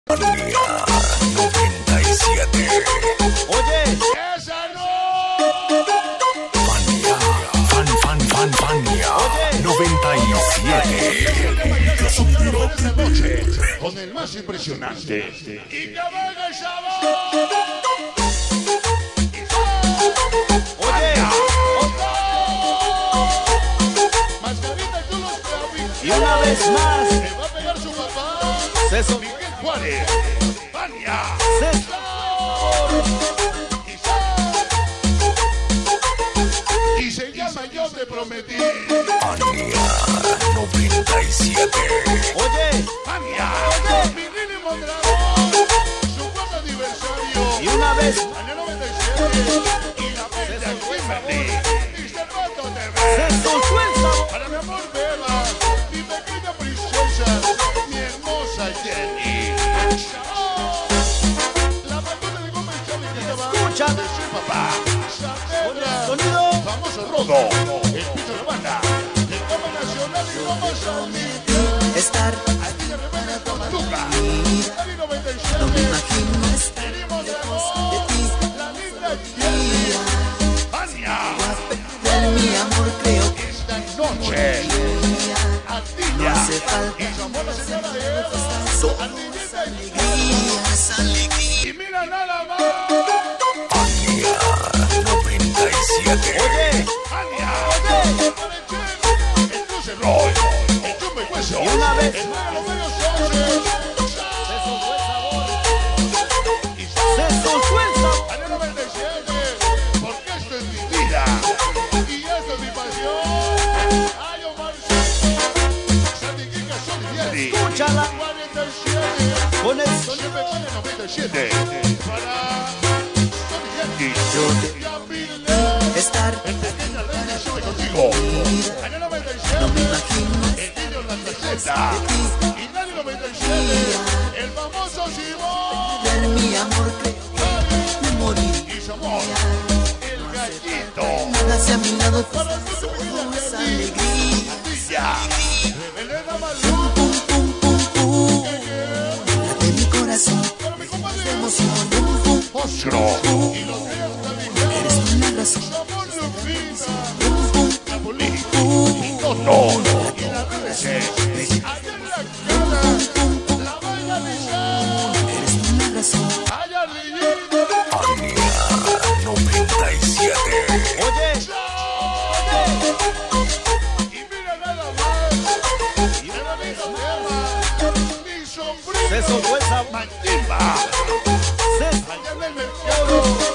Manía 97. Oye, ¡Esa no! Manía, Manía Oye. 97. Esta noche, con el más impresionante. ¡Y que venga el sabor! oye, Mascarita y todos los travis. y una vez más, Le va a pegar su papá. César, Miguel Juárez. Fania. César, Y se llama Yo Te Prometí. Manía 97. oye, Fania. Mi Lili Mondragón. Su cuarto aniversario. y una vez, Año 97. Y la venta en Kimberly. Y Servato TV. César, suelta, Para mi amor Beba, mi pequeña princesa, mi hermosa Jenny. La bandera de Gómez Chávez que estaba Escucha. de su papá. Saavedra, sonido, famoso Rodo, el Picho de Banda, el Goma Nacional y Goma Salmi. Estar Aquí de Rebelde Tortuga, Cali 97. no me imagino estar Venimos de de amor, ti. la linda Jenny. Ania, Perder mi amor, creo que esta noche, Atilla. no hace falta. Y su amor la señora Eva. Son Atillita y alegrías, alegrías. Y mira nada más. Manía 97. oye, Ania. El Cruce Roy. El Chumbe Hueso. y una vez, El Mago los Medios Soches. César, fue sabor, Y César, suelta, Año 97. Porque esto es mi vida. Y esto es mi pasión. Ay, Omar Sandy Kika, Sony Vieri. escúchala, 47. con el Siempre sonido, tiene 97. Para Sony Vieri. Yo te Yamile. estar El pequeño Lenny sube contigo. Año 97. no me imagino El niño la receta. Y nadie 97. El famoso Simón. perder mi amor, creo que me morir. Y su amor. El gallito. Nada hacia mi lado, Para el todo mundo es pequeño alegría. Atilla. Elena Malú. Pum, pum, pum, pum. Late mi corazón, Para mi compadre. emoción. Pum, pum, Ostro. Y los días eres navideños. una razón. Somos Lupita. Pum, pum, Napoli. pum. Y Toto. Y la BBC. Allá en la cara. La vaina Lizán. Eres una razón. Allá Lillito. Manía 97. oye, Y mira nada más. Y el amigo tema. Mi sombrero. César, fue sabor, Matimba. César, Allá en el mercado.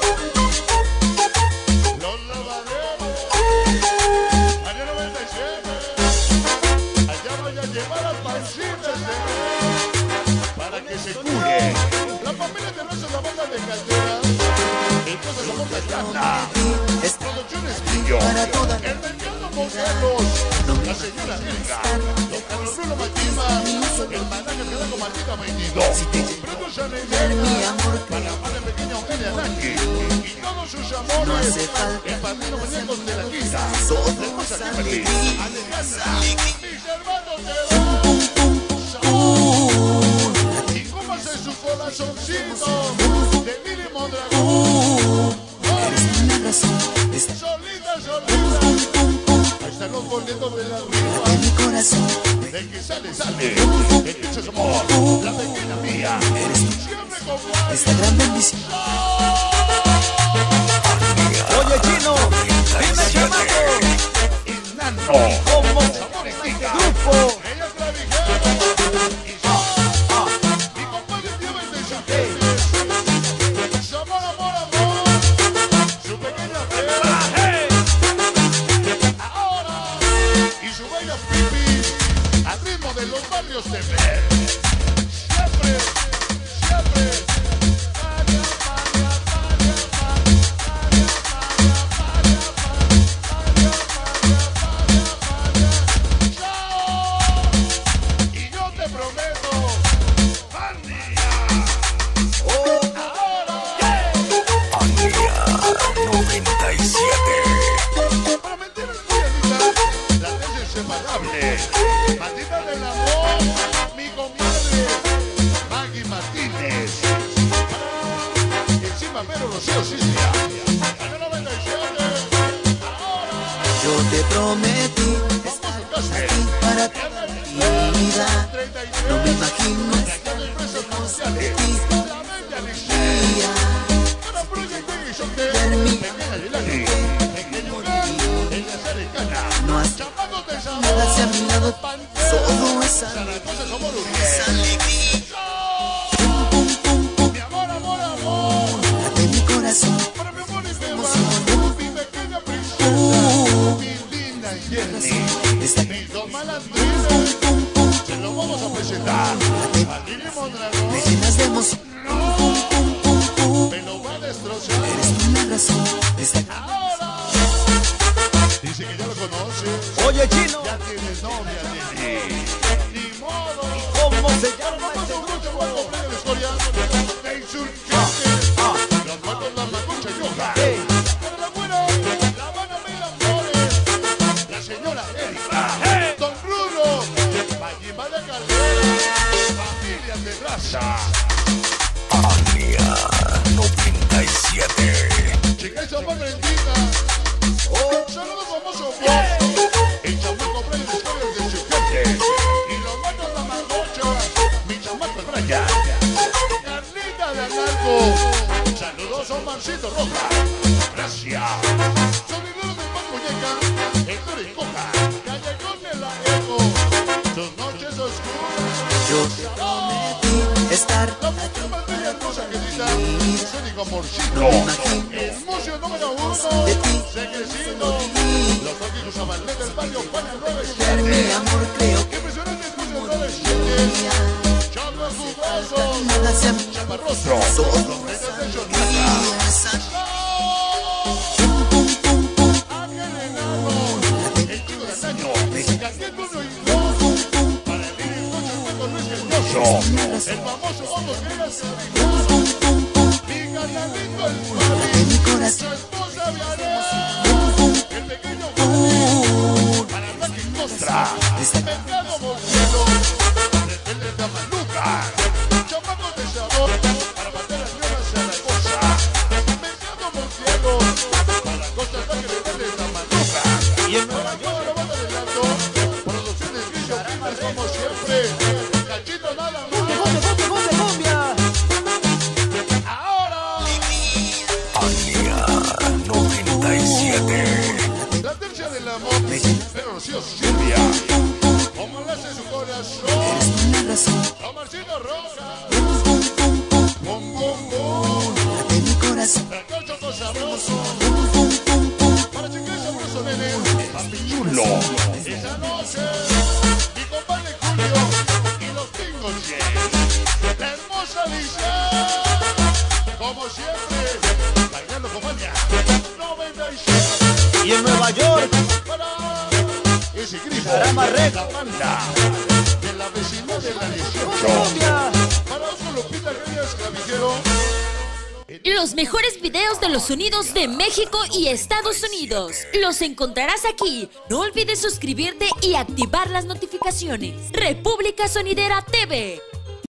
Los lavaderos. Allá 97. Allá vaya a llevar al pancita para que se cure. La familia de Rosa la banda de Caldera. Entonces la boca llana. Estar Producciones Guillo. para toda El mercado Modelos. La señora Elga. Don Carlos Bruno Matima. El manaje que da con Martita 22. Produce mi Neymar. amor, Para la madre pequeña Eugenia Naki. Y todos sus amores. hace falta. El padrino muñecos de la quinta. Somos La esposa Kimberly. alegría. Alejandra. Mis hermanos de Y cómase su corazoncito. De Lili Mondragón. eres una razón. Estar Solita, solita. Ahí están los boletos de la rifa. en mi corazón. De que sale, sale. El pinche amor. La pequeña mía. Siempre con Juan. Esta gran bendición. oye, chino, dime, chamaco, Y Nano. como Sabor y Kika. grupo, Ella es la vigera. Y mi compadre lleva el de su Sabor, amor, amor. Su pequeña perra. Ahora. Y su bella pipi. Al ritmo de los barrios de Ver. Siempre, siempre. Paria, paria, paria, paria, paria, paria, paria, paria, paria, paria, paria. Martínez. Encima Pero Rocío Sicilia. Año 97. Ahora. Yo te prometí Vamos a estar casa. aquí para toda mi vida. No me imagino estar lejos de ti. Día no has nada hacia mi lado, solo esa alegría. Pum, pum, pum, pum, late mi corazón. Está Mis dos malandrines se lo vamos a presentar. Aquí le Mondragón me llenas de emoción. Pum, pum, pum, pum. me lo va a destrozar. Eres una razón de estar Ahora dice que ya lo conoces. Oye, chino, Ya tienes novia, nene. Ni modo. ¿cómo se Ya llama no este pasó mucho grupo? cuando plena la historia de Insurgentes. Los matos, la macucha yoga. Hey. Para la buena, la Habana Mil Amores. La señora Erika. Don Bruno. Magimada Caldera. Familias de raza. Ania 97. Chica y San Valentina. Saludos famoso vos. El chamaco Brian Historias de Insurgentes. Y los matos, la macucha. Mi chamaco Brian. Carlita de Analco. Saludos a Omarcito Roja. Gracias. Sonidero de Pacoyeca. Héctor y Coja. Callejón de la Eco. Sus noches oscuras. yo te prometí estar La mujer más bella hermosa que grita. Su único amorcito. no me imagino El mocio número 1. de ti. Secrecito. Los toques usaban del barrio Juana Mi 97. amor creo que Impresionante el mocio 97. día Choclo jugoso. nada hacia mi Chaparroso. solo Los meses de Jonathan. esa. Pum, pum, pum, pum. Ángel Enano. El chico de Antaño. Gabriel Bruno y Pum, dos. pum, pum. Para el líder coche Paco Luis Genioso. Una El razón. famoso Ojos Negras. Pum, pum, pum, pum. Mi canalito el De Fabi. mi Su corazón. esposa Vianey. Pum, pum, El pequeño pum. para Black y Costra. Está Mercado Bolsero. El de Tamaluca. Chamacos de sabor. Para bater las Nueva Zaragoza. Mercado Bolsero. Para Costa Rica de Tamaluca. Y en Nueva Para toda la banda de Lato. Producciones Grillo Primas como siempre. Cachito nada más. cumbia. Ahora. Ania 97. La tercia del amor. me llenas Pero Rocío Silvia. Como le hace su corazón. una razón. Omarcito Roja. Pum, pum, pum, pum. Bum, bum, bum. De mi corazón. El choco sabroso. Pum, pum, pum, pum. Para chiquillos sabroso, nene. Papi chulo. Esa noche. Mi compadre Julio. Y los pingos, la hermosa Lisa. Como siempre. Bailando con Mania. 97. Y en Nueva York, Para ese grifo. Caramba, Red. La banda. De la vecindad de la 18. cumbia. Para Oscar Lupita Garias Clavijero. Los mejores videos de los sonidos de México y Estados Unidos. Los encontrarás aquí. No olvides suscribirte y activar las notificaciones. República Sonidera TV.